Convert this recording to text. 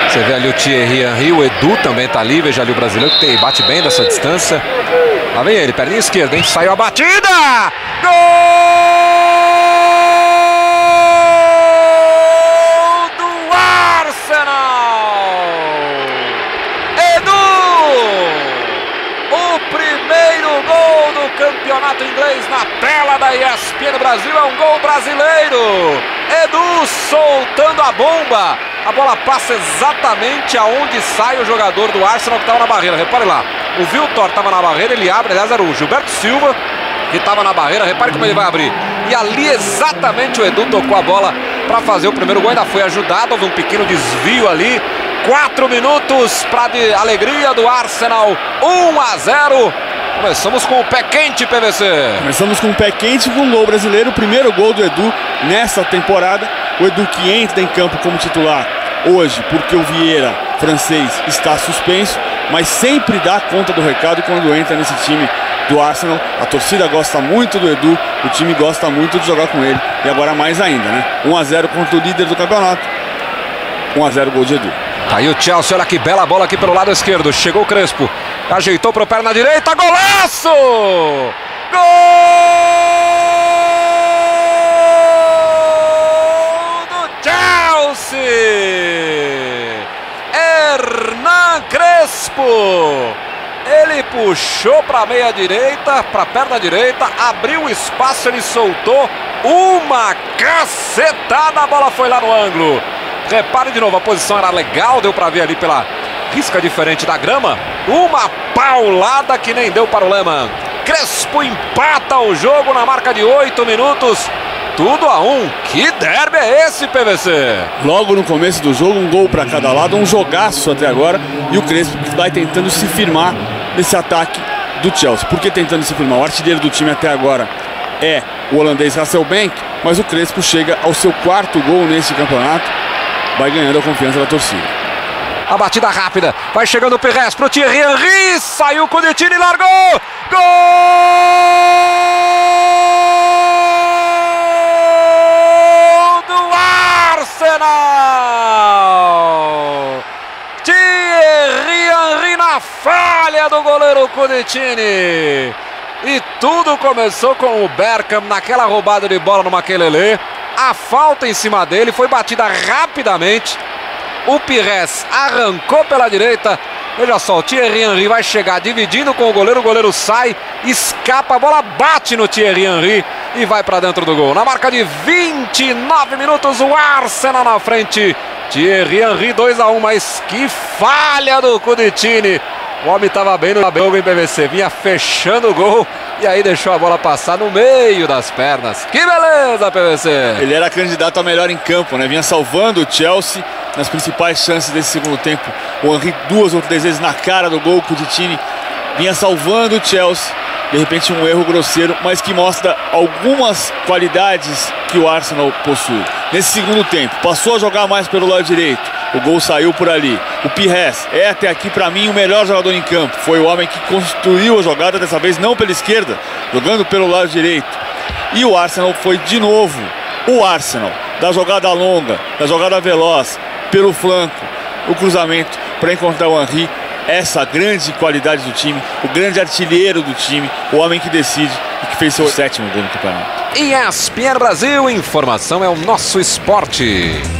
Você vê ali o Thierry Henry, o Edu também tá ali, veja ali o brasileiro que bate bem dessa distância. Lá vem ele, perninha esquerda, hein? Saiu a batida! Gol do Arsenal! Edu! O primeiro gol do campeonato inglês na tela da ESPN Brasil é um gol brasileiro! Edu soltando a bomba! A bola passa exatamente aonde sai o jogador do Arsenal que estava na barreira. Repare lá, o Wiltor estava na barreira, ele abre, aliás era o Gilberto Silva que estava na barreira, repare como ele vai abrir. E ali exatamente o Edu tocou a bola para fazer o primeiro gol, ainda foi ajudado, houve um pequeno desvio ali. 4 minutos para alegria do Arsenal, 1-0. Começamos com o pé quente, PVC. Começamos com o pé quente com um gol brasileiro, o primeiro gol do Edu nessa temporada. O Edu que entra em campo como titular hoje, porque o Vieira, francês, está suspenso, mas sempre dá conta do recado quando entra nesse time do Arsenal. A torcida gosta muito do Edu, o time gosta muito de jogar com ele, e agora mais ainda, né? 1-0 contra o líder do campeonato, 1-0 gol de Edu. Tá aí o Chelsea, olha que bela bola aqui pelo lado esquerdo, chegou o Crespo, ajeitou para o pé na direita, golaço! Gol! Hernan Crespo, ele puxou para a meia direita, para a perna direita, abriu o espaço, ele soltou uma cacetada, a bola foi lá no ângulo. Repare de novo, a posição era legal, deu para ver ali pela risca diferente da grama, uma paulada que nem deu para o Lehmann. Crespo empata o jogo na marca de 8 minutos. Tudo a 1. Que derby é esse, PVC? Logo no começo do jogo, um gol para cada lado, um jogaço até agora. E o Crespo vai tentando se firmar nesse ataque do Chelsea. Por que tentando se firmar? O artilheiro do time até agora é o holandês Hasselbank, mas o Crespo chega ao seu 4º gol nesse campeonato. Vai ganhando a confiança da torcida. A batida rápida, vai chegando o Pires pro Thierry Henry, saiu o Cuditini e largou! Gol! Arsenal! Thierry Henry na falha do goleiro Cuditini. E tudo começou com o Bergkamp naquela roubada de bola no Makelele. A falta em cima dele foi batida rapidamente. O Pires arrancou pela direita. Veja só, o Thierry Henry vai chegar dividindo com o goleiro sai, escapa, a bola bate no Thierry Henry e vai para dentro do gol. Na marca de 29 minutos, o Arsenal na frente. Thierry Henry 2-1, mas que falha do Cuditini. O homem estava bem no jogo em PVC, vinha fechando o gol e aí deixou a bola passar no meio das pernas. Que beleza, PVC! Ele era candidato a melhor em campo, né? Vinha salvando o Chelsea nas principais chances desse segundo tempo. O Henry 2 ou 3 vezes na cara do gol, o Cuditini vinha salvando o Chelsea. De repente um erro grosseiro, mas que mostra algumas qualidades que o Arsenal possui. Nesse segundo tempo, passou a jogar mais pelo lado direito. O gol saiu por ali. O Pires é até aqui para mim o melhor jogador em campo. Foi o homem que construiu a jogada, dessa vez não pela esquerda, jogando pelo lado direito. E o Arsenal foi de novo o Arsenal da jogada longa, da jogada veloz, pelo flanco, o cruzamento para encontrar o Henry. Essa grande qualidade do time, o grande artilheiro do time, o homem que decide e que fez seu 7º gol no campeonato. ESPN Brasil, informação é o nosso esporte.